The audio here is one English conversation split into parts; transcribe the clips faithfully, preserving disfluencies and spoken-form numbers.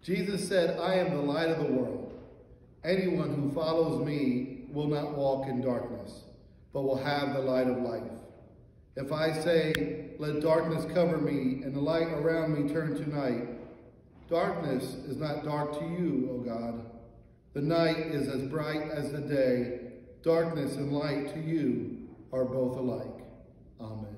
Jesus said, I am the light of the world. Anyone who follows me will not walk in darkness, but will have the light of life. If I say, let darkness cover me and the light around me turn to night, darkness is not dark to you, O God. The night is as bright as the day. Darkness and light to you are both alike. Amen.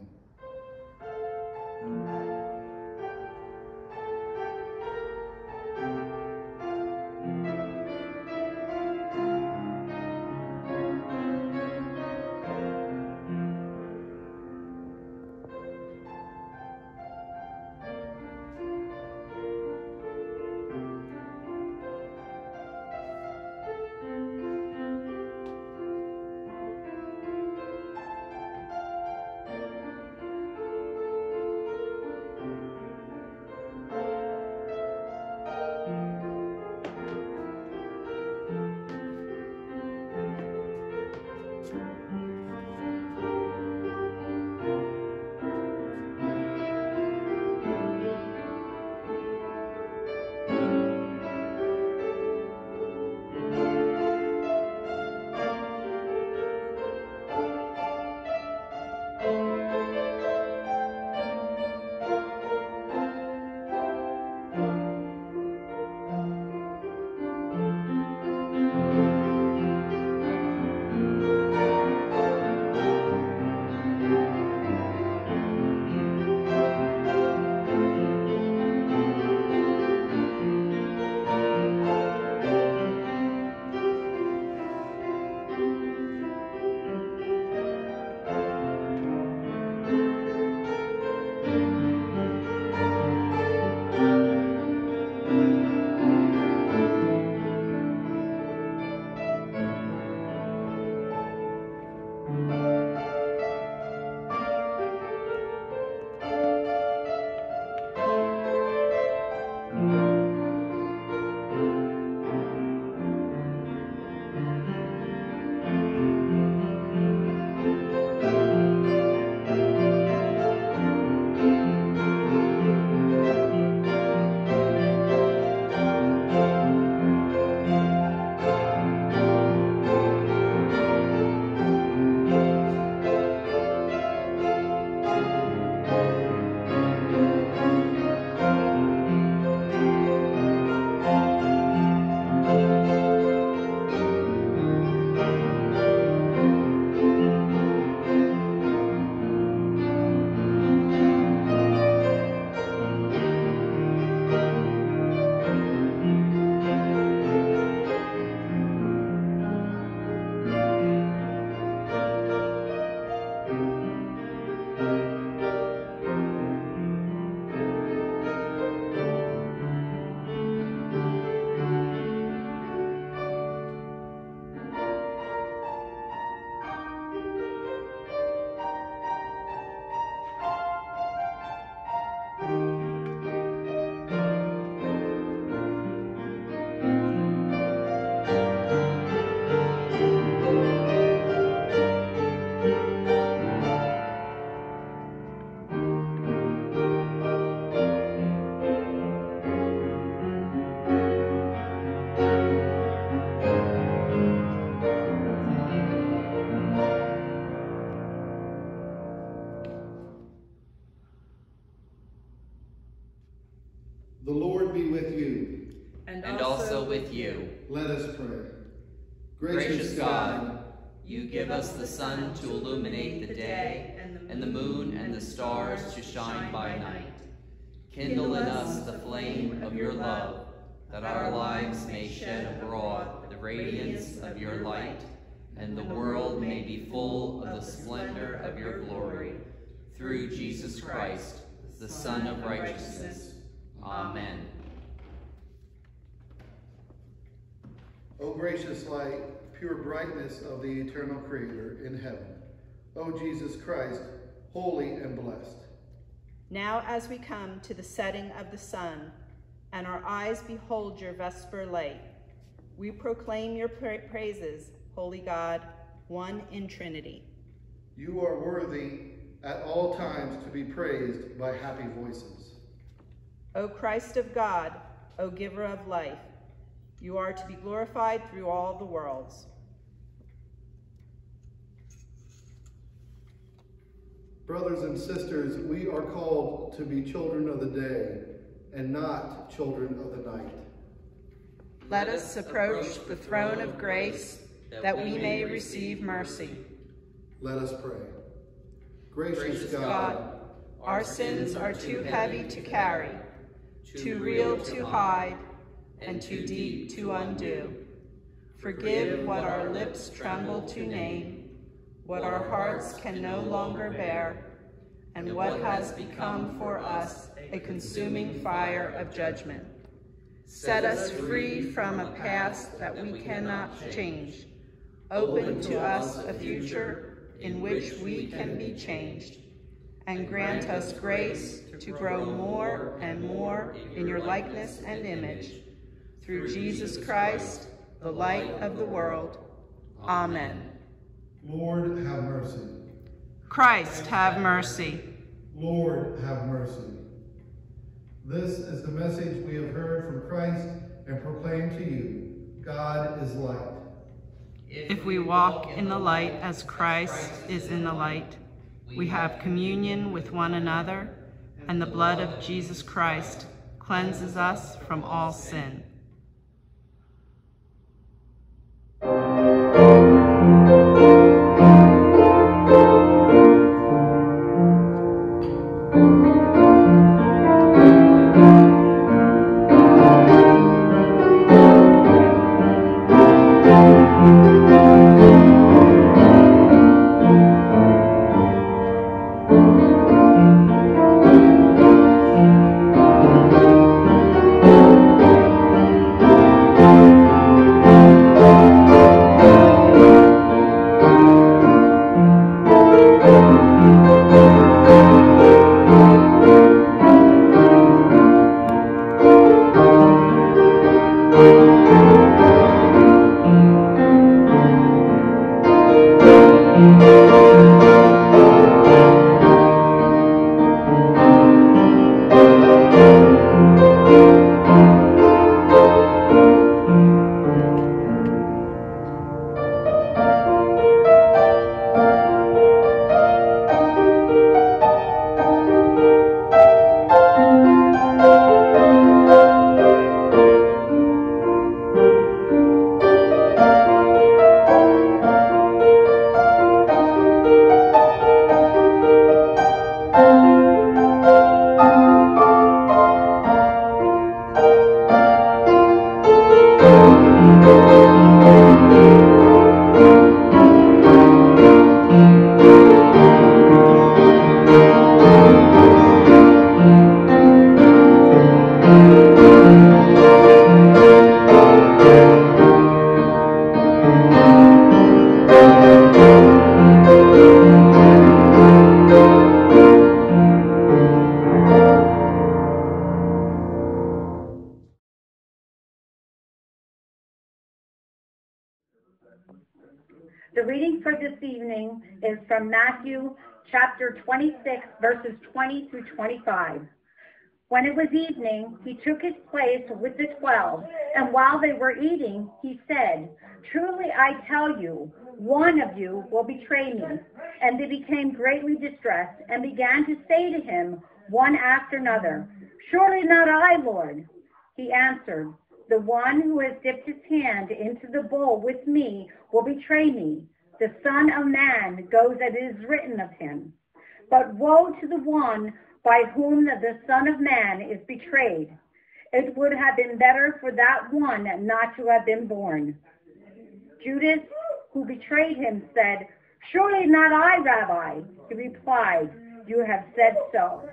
The Lord be with you. And, and also, also with you. Let us pray. Gracious, Gracious God, you give us the sun to illuminate the day, and the moon and the stars to shine by night. Kindle in us the flame of your love, that our lives may shed abroad the radiance of your light, and the world may be full of the splendor of your glory. Through Jesus Christ, the Son of righteousness. Amen. O gracious light, pure brightness of the eternal Creator in heaven, O Jesus Christ, holy and blessed. Now as we come to the setting of the sun, and our eyes behold your vesper light, we proclaim your pra praises, holy God, one in Trinity. You are worthy at all times to be praised by happy voices. O Christ of God, O giver of life. You are to be glorified through all the worlds. Brothers and sisters, we are called to be children of the day and not children of the night. Let us approach the throne of grace that we may receive mercy. Let us pray. Gracious, Gracious God, God, our sins are too heavy to carry, too real to hide, and too deep to undo. Forgive what our lips tremble to name, what our hearts can no longer bear, and what has become for us a consuming fire of judgment. Set us free from a past that we cannot change. Open to us a future in which we can be changed, and grant us grace to grow more and more in your likeness and image. Through Jesus Christ, the light of the world. Amen. Lord, have mercy. Christ, have mercy. Lord, have mercy. This is the message we have heard from Christ and proclaim to you. God is light. If we walk in the light as Christ is in the light, we have communion with one another, and the blood of Jesus Christ cleanses us from all sin. The reading for this evening is from Matthew chapter twenty-six, verses twenty through twenty-five. When it was evening, he took his place with the twelve, and while they were eating, he said, "Truly I tell you, one of you will betray me." And they became greatly distressed and began to say to him, one after another, "Surely not I, Lord." He answered, "The one who has dipped his hand into the bowl with me will betray me. The Son of Man goes as it is written of him. But woe to the one by whom the Son of Man is betrayed. It would have been better for that one not to have been born." Judas, who betrayed him, said, "Surely not I, Rabbi." He replied, "You have said so."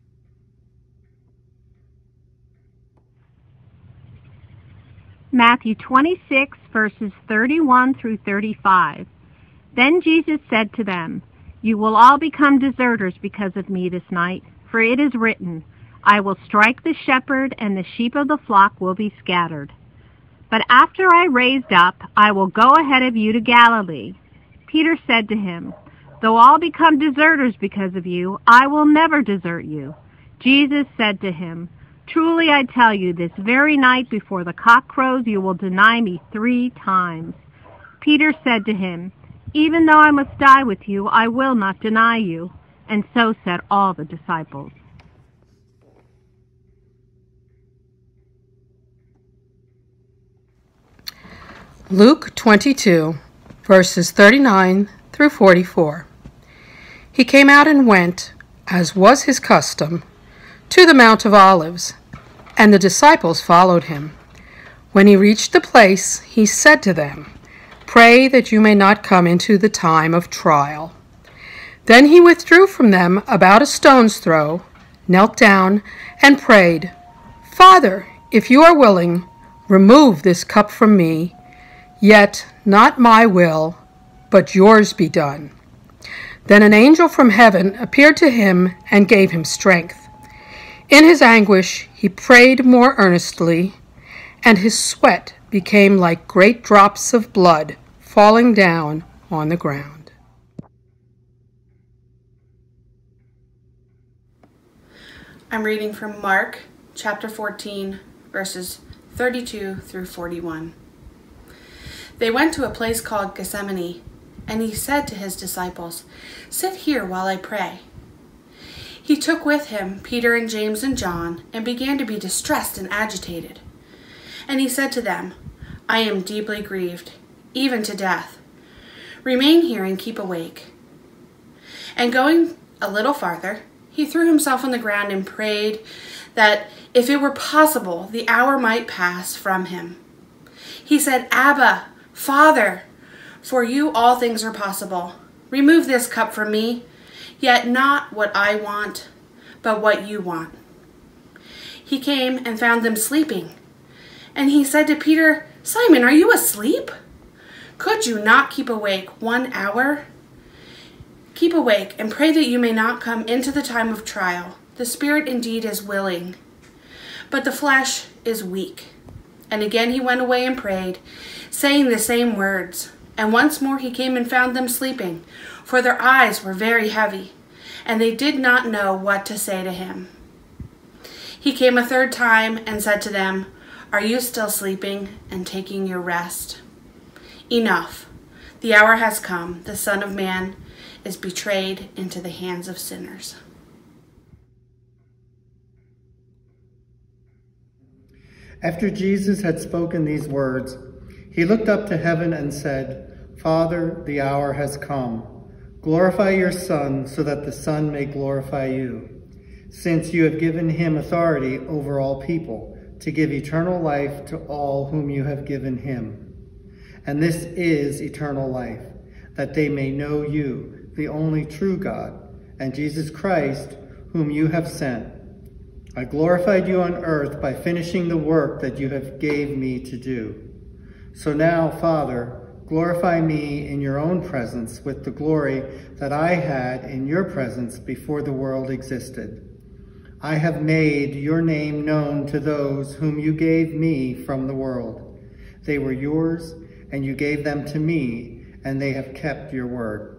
Matthew twenty-six, verses thirty-one through thirty-five. Then Jesus said to them, "You will all become deserters because of me this night, for it is written, 'I will strike the shepherd, and the sheep of the flock will be scattered.' But after I raised up, I will go ahead of you to Galilee." Peter said to him, "Though all become deserters because of you, I will never desert you." Jesus said to him, Truly I tell you, this very night before the cock crows, you will deny me three times. Peter said to him, Even though I must die with you, I will not deny you. And so said all the disciples. Luke twenty-two, verses thirty-nine through forty-four. He came out and went, as was his custom, to the Mount of Olives, and the disciples followed him. When he reached the place, he said to them, Pray that you may not come into the time of trial. Then he withdrew from them about a stone's throw, knelt down, and prayed, Father, if you are willing, remove this cup from me, yet not my will, but yours be done. Then an angel from heaven appeared to him and gave him strength. In his anguish he prayed more earnestly, and his sweat became like great drops of blood falling down on the ground. I'm reading from Mark chapter fourteen, verses thirty-two through forty-one. They went to a place called Gethsemane, and he said to his disciples, Sit here while I pray. He took with him Peter and James and John, and began to be distressed and agitated. And he said to them, I am deeply grieved, even to death. Remain here and keep awake. And going a little farther, he threw himself on the ground and prayed that, if it were possible, the hour might pass from him. He said, Abba, Father, for you all things are possible. Remove this cup from me, yet not what I want, but what you want. He came and found them sleeping. And he said to Peter, Simon, are you asleep? Could you not keep awake one hour? Keep awake and pray that you may not come into the time of trial. The spirit indeed is willing, but the flesh is weak. And again he went away and prayed, saying the same words. And once more he came and found them sleeping, for their eyes were very heavy, and they did not know what to say to him. He came a third time and said to them, Are you still sleeping and taking your rest? Enough. The hour has come. The Son of Man is betrayed into the hands of sinners. After Jesus had spoken these words, he looked up to heaven and said, Father, the hour has come. Glorify your Son, so that the Son may glorify you, since you have given him authority over all people, to give eternal life to all whom you have given him. And this is eternal life, that they may know you, the only true God, and Jesus Christ, whom you have sent. I glorified you on earth by finishing the work that you have gave me to do. So now, Father, glorify me in your own presence with the glory that I had in your presence before the world existed. I have made your name known to those whom you gave me from the world. They were yours, and you gave them to me, and they have kept your word.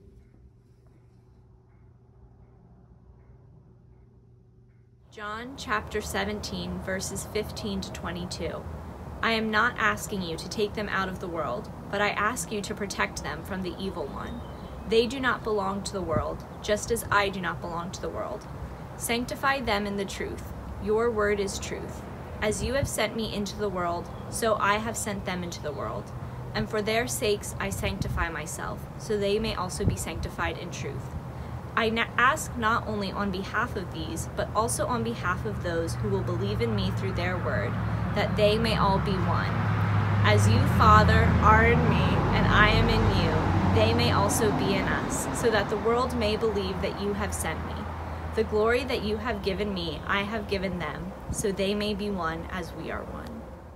John chapter seventeen, verses fifteen to twenty-two. I am not asking you to take them out of the world, but I ask you to protect them from the evil one. They do not belong to the world, just as I do not belong to the world. Sanctify them in the truth. Your word is truth. As you have sent me into the world, so I have sent them into the world. And for their sakes I sanctify myself, so they may also be sanctified in truth. I ask not only on behalf of these, but also on behalf of those who will believe in me through their word, that they may all be one. As you, Father, are in me, and I am in you, they may also be in us, so that the world may believe that you have sent me. The glory that you have given me, I have given them, so they may be one as we are one.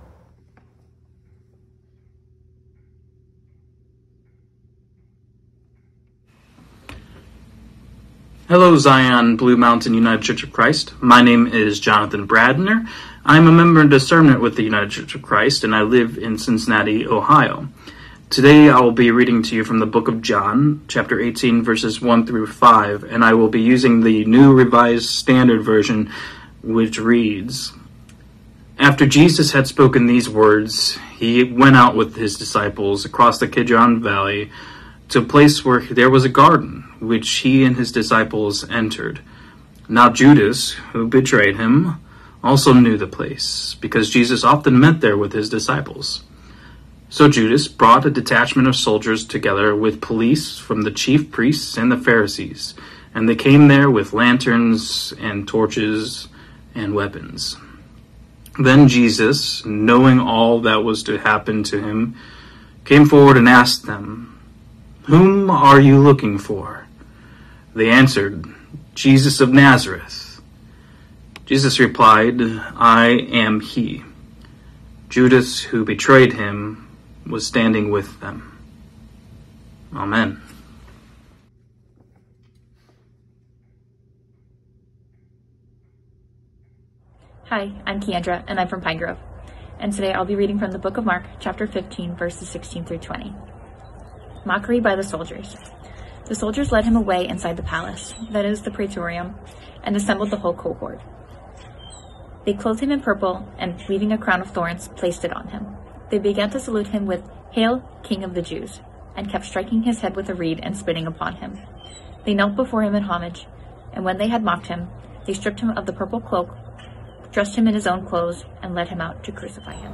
Hello, Zion Blue Mountain United Church of Christ. My name is Jonathan Bradner. I'm a member in discernment with the United Church of Christ, and I live in Cincinnati, Ohio. Today I will be reading to you from the book of John, chapter eighteen, verses one through five, and I will be using the New Revised Standard Version, which reads, After Jesus had spoken these words, he went out with his disciples across the Kidron Valley to a place where there was a garden, which he and his disciples entered. Now Judas, who betrayed him, also knew the place, because Jesus often met there with his disciples. So Judas brought a detachment of soldiers together with police from the chief priests and the Pharisees, and they came there with lanterns and torches and weapons. Then Jesus, knowing all that was to happen to him, came forward and asked them, Whom are you looking for? They answered, Jesus of Nazareth. Jesus replied, I am he. Judas, who betrayed him, was standing with them. Amen. Hi, I'm Keandra, and I'm from Pine Grove. And today I'll be reading from the book of Mark, chapter fifteen, verses sixteen through twenty. Mockery by the soldiers. The soldiers led him away inside the palace, that is, the praetorium, and assembled the whole cohort. They clothed him in purple, and, leaving a crown of thorns, placed it on him. They began to salute him with, Hail, King of the Jews, and kept striking his head with a reed and spitting upon him. They knelt before him in homage, and when they had mocked him, they stripped him of the purple cloak, dressed him in his own clothes, and led him out to crucify him.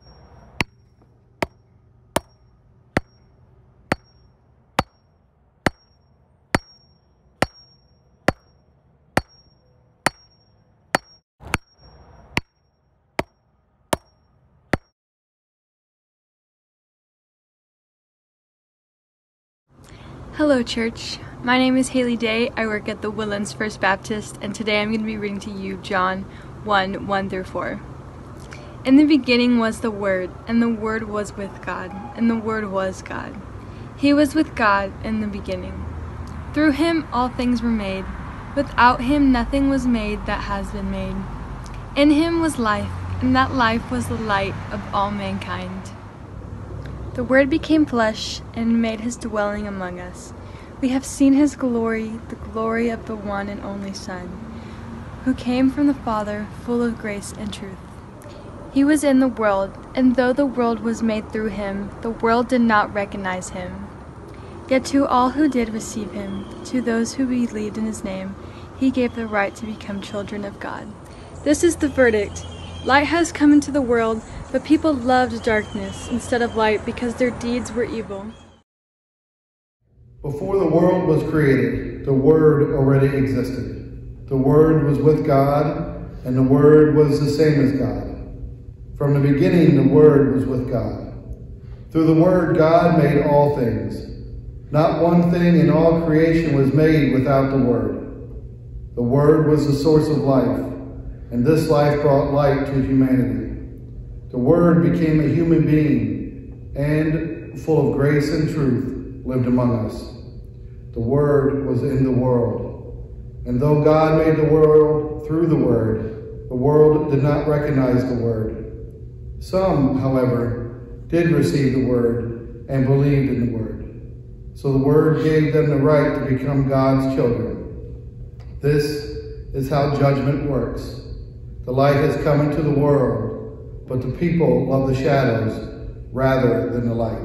Hello, church. My name is Haley Day. I work at the Woodlands First Baptist, and today I'm going to be reading to you John one, one through four. In the beginning was the Word, and the Word was with God, and the Word was God. He was with God in the beginning. Through him all things were made. Without him nothing was made that has been made. In him was life, and that life was the light of all mankind. The Word became flesh and made his dwelling among us. We have seen his glory, the glory of the one and only Son, who came from the Father, full of grace and truth. He was in the world, and though the world was made through him, the world did not recognize him. Yet to all who did receive him, to those who believed in his name, he gave the right to become children of God. This is the verdict. Light has come into the world, but people loved darkness instead of light because their deeds were evil. Before the world was created, the Word already existed. The Word was with God, and the Word was the same as God. From the beginning, the Word was with God. Through the Word, God made all things. Not one thing in all creation was made without the Word. The Word was the source of life, and this life brought light to humanity. The Word became a human being, and, full of grace and truth, lived among us. The Word was in the world. And though God made the world through the Word, the world did not recognize the Word. Some, however, did receive the Word and believed in the Word. So the Word gave them the right to become God's children. This is how judgment works. The light has come into the world, but the people love the shadows rather than the light.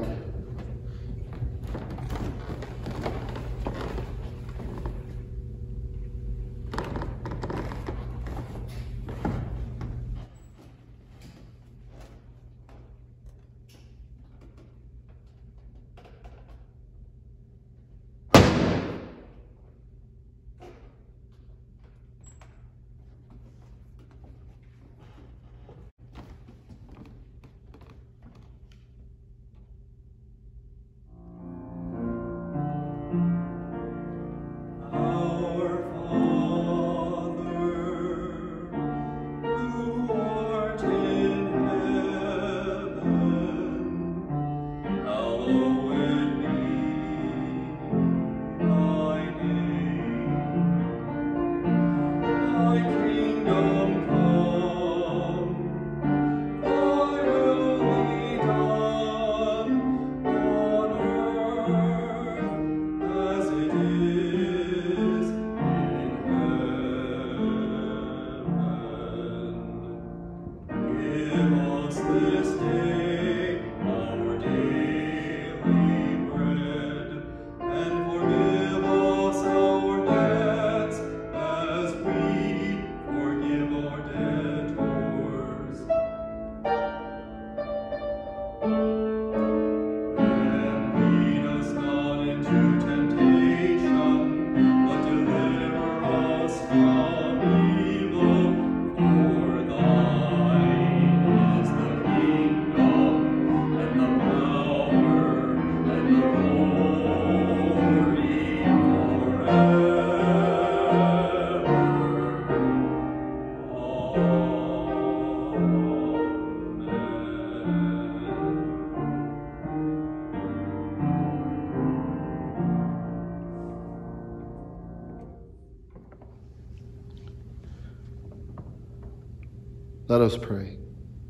Let us pray.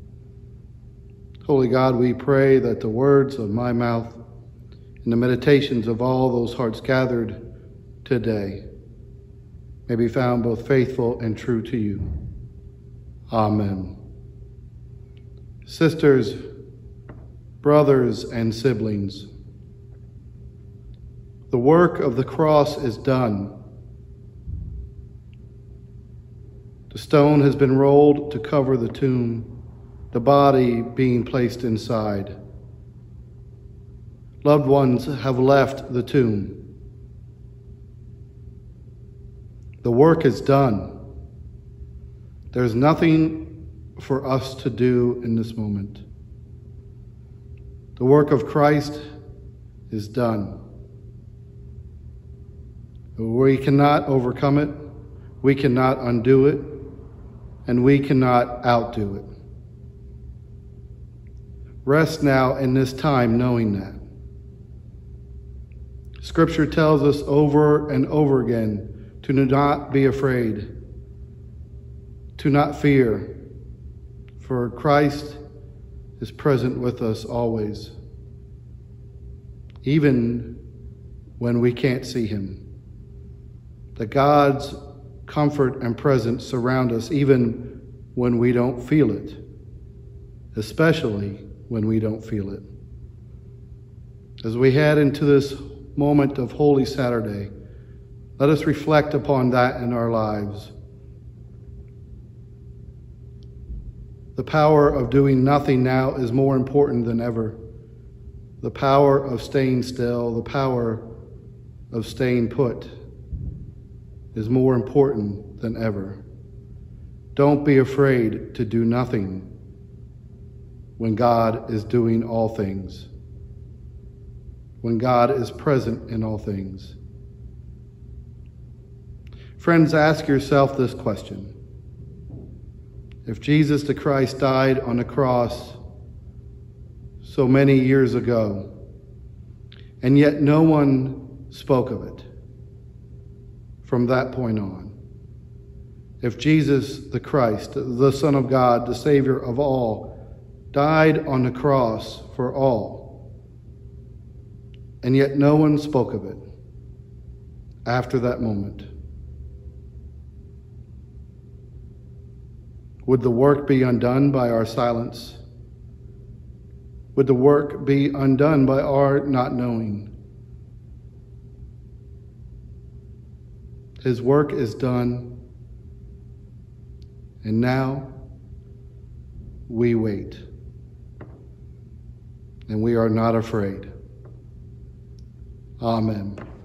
Holy God, we pray that the words of my mouth and the meditations of all those hearts gathered today may be found both faithful and true to you. Amen. Sisters, brothers, and siblings, the work of the cross is done. The stone has been rolled to cover the tomb, the body being placed inside. Loved ones have left the tomb. The work is done. There's nothing for us to do in this moment. The work of Christ is done. We cannot overcome it. We cannot undo it. And we cannot outdo it. Rest now in this time knowing that. Scripture tells us over and over again to not be afraid, to not fear, for Christ is present with us always, even when we can't see him. That God's comfort and presence surround us even when we don't feel it, especially when we don't feel it. As we head into this moment of Holy Saturday, let us reflect upon that in our lives. The power of doing nothing now is more important than ever. The power of staying still, the power of staying put is more important than ever. Don't be afraid to do nothing when God is doing all things, when God is present in all things. Friends, ask yourself this question. If Jesus the Christ died on the cross so many years ago, and yet no one spoke of it from that point on, if Jesus the Christ, the Son of God, the Savior of all, died on the cross for all, and yet no one spoke of it after that moment, would the work be undone by our silence? Would the work be undone by our not knowing? His work is done, and now we wait, and we are not afraid. Amen.